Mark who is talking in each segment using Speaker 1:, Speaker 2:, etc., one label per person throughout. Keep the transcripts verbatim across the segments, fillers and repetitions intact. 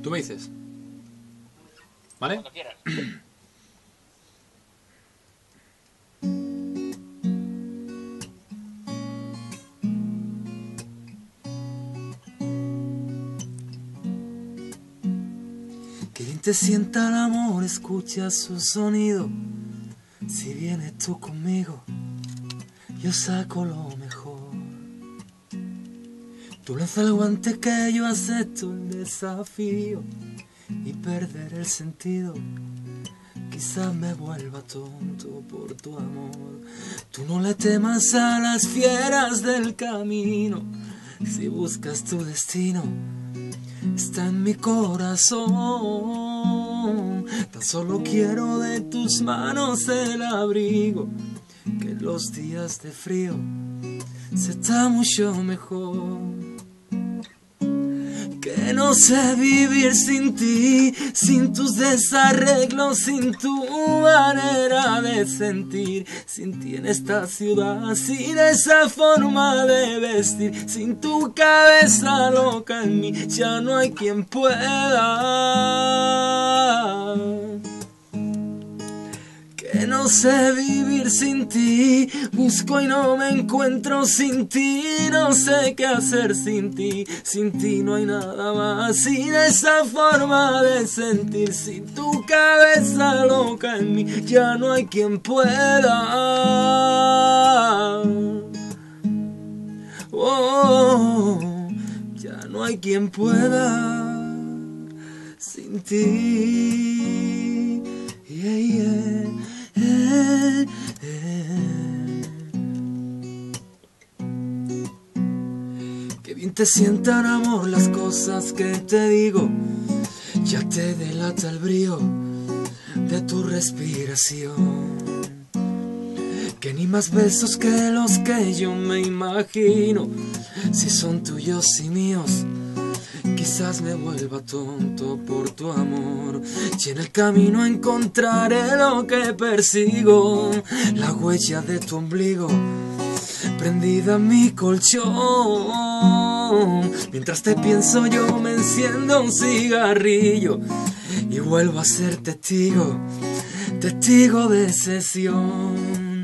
Speaker 1: Tú me dices. ¿Vale?
Speaker 2: Cuando quieras.
Speaker 3: Que bien te sienta el amor, escucha su sonido. Si vienes tú conmigo, yo saco lo mejor. Tú lanza el guante que yo acepto el desafío y perder el sentido. Quizás me vuelva tonto por tu amor. Tú no le temas a las fieras del camino. Si buscas tu destino, está en mi corazón. Tan solo quiero de tus manos el abrigo, que en los días de frío se está mucho mejor. Que no sé vivir sin ti, sin tus desarreglos, sin tu manera de sentir, sin ti en esta ciudad, sin esa forma de vestir, sin tu cabeza loca en mí, ya no hay quien pueda. Que no sé vivir sin ti, busco y no me encuentro sin ti, no sé qué hacer sin ti, sin ti no hay nada más, sin esa forma de sentir, sin tu cabeza loca en mí, ya no hay quien pueda. Oh, ya no hay quien pueda sin ti. Yeah, yeah. Eh, eh. Que bien te sientan, amor, las cosas que te digo. Ya te delata el brío de tu respiración. Que ni más besos que los que yo me imagino, si son tuyos y míos. Quizás me vuelva tonto por tu amor, y en el camino encontraré lo que persigo, la huella de tu ombligo prendida en mi colchón. Mientras te pienso yo me enciendo un cigarrillo y vuelvo a ser testigo, testigo de sesión.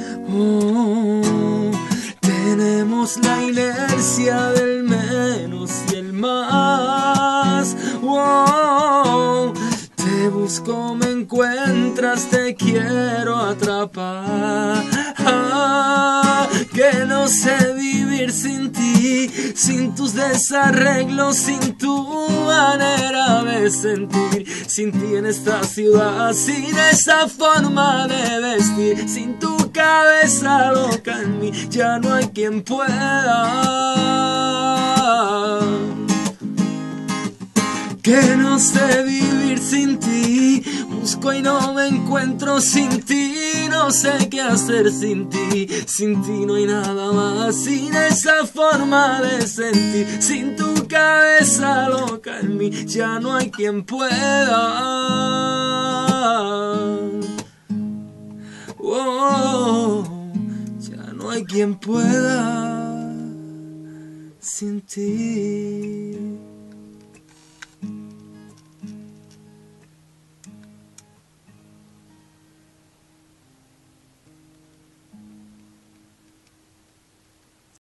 Speaker 3: Oh, tenemos la inercia del menos y el más. Wow, te busco, me encuentras, te quiero atrapar. Ah, que no sé vivir sin ti, sin tus desarreglos, sin tu manera de sentir, sin ti en esta ciudad, sin esa forma de vestir, sin tu cabeza loca en mí, ya no hay quien pueda. Que no sé vivir sin ti, busco y no me encuentro sin ti, no sé qué hacer sin ti, sin ti no hay nada más, sin esa forma de sentir, sin tu cabeza loca en mí, ya no hay quien pueda. Oh, ya no hay quien pueda sin ti.